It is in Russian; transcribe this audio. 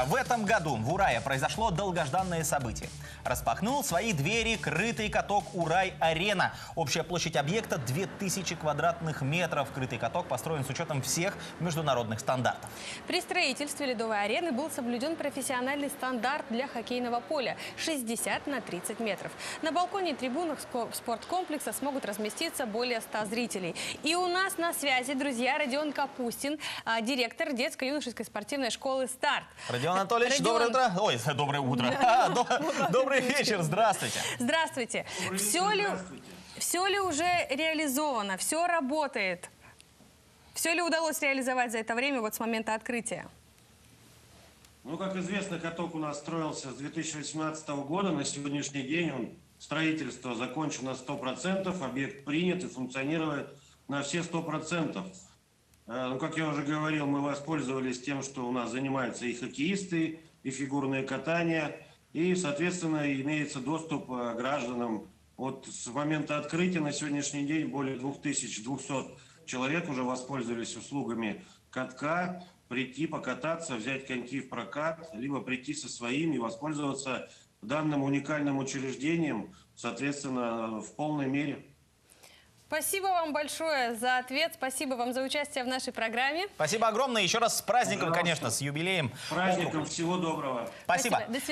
Друзья, в этом году в Урае произошло долгожданное событие. Распахнул свои двери крытый каток «Урай-Арена». Общая площадь объекта 2000 квадратных метров. Крытый каток построен с учетом всех международных стандартов. При строительстве ледовой арены был соблюден профессиональный стандарт для хоккейного поля – 60 на 30 метров. На балконе и трибунах спорткомплекса смогут разместиться более 100 зрителей. И у нас на связи, друзья, Родион Капустин, директор детско-юношеской спортивной школы «Старт». Родион Анатольевич, доброе утро. Ой, доброе утро. Добрый вечер, здравствуйте. Здравствуйте. Все ли уже реализовано? Все работает? Все ли удалось реализовать за это время, вот с момента открытия? Ну, как известно, каток у нас строился с 2018 года. На сегодняшний день строительство закончено 100%, объект принят и функционирует на все 100%. Ну, как я уже говорил, мы воспользовались тем, что у нас занимаются и хоккеисты, и фигурное катание, и, соответственно, имеется доступ гражданам. Вот с момента открытия на сегодняшний день более 2200 человек уже воспользовались услугами катка. Прийти, покататься, взять коньки в прокат, либо прийти со своими и воспользоваться данным уникальным учреждением, соответственно, в полной мере. Спасибо вам большое за ответ, спасибо вам за участие в нашей программе. Спасибо огромное. Еще раз с праздником, конечно, с юбилеем. С праздником, всего доброго. Спасибо. До свидания.